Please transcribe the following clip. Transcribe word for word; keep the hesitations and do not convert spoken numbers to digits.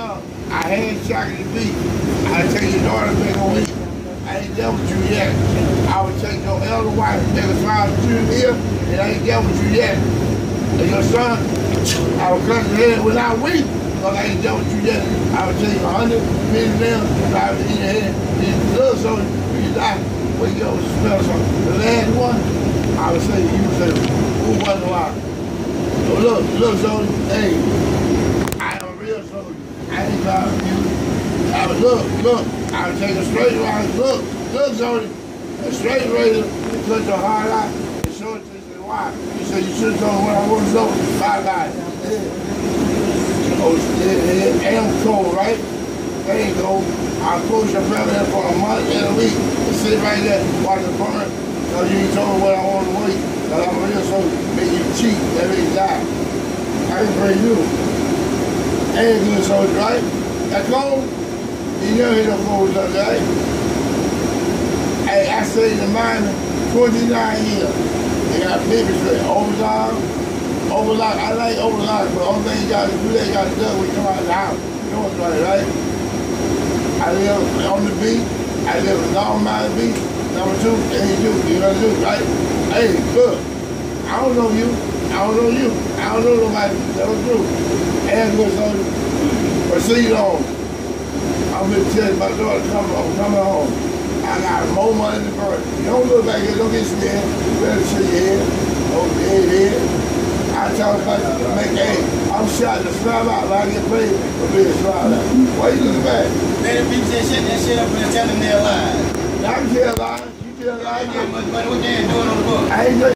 up. I had chocolate to beat. I take your daughter back a week. I ain't done with you yet. I would take your elder wife, take a smile to you here, and I ain't done with you yet. And your son, I would cut his head without weak, because I ain't done with you yet. I would take a hundred million nails, and I would eat your head. And little so when you die, wake up with smell something. The last one, I would say, you would say, who wasn't alive? So look, look, so, hey, I am a real soldier. I ain't lying to you. I would look, look, I would take a straight line, look, look, Zodi, a straight razor, and cut your heart out, and show it to you, and say, why? You said you should have told me what I want to know, bye bye. Oh, it ain't cold, right? That ain't cold. I'll close your family in for a month and a week, and sit right there, watch the burn, because you ain't told me what I want to wait, because I'm a real soldier, make you cheat, that make you die. I can bring you. Ain't a good soldier, right? That cold? You never hit no cold up, right? Hey, I stayed in Miami twenty-nine years. They got baby straight, overtime, overlock. I like overlock, but the only thing you got to do, they got to do when you come out of the house. You know what's right, right? I live on the beach. I live in Long Mountain Beach. Number two, and you do, you know what to do, right? Hey, look, I don't know you. I don't know you. I don't know nobody. That was true. And good soldier. Proceed on. I'm going to tell you, my daughter coming, I'm coming home. I got more money than bird. You don't look back here, don't get scared. You better shake your head, over your head, head. I tell her to make A. I'm shot to slap out, but I get paid for being slapped out. Why you looking back? Man, people say shut that shit up and tell them they're lying. I can tell lies. You tell lies. How much money, what they ain't doing on the book? I ain't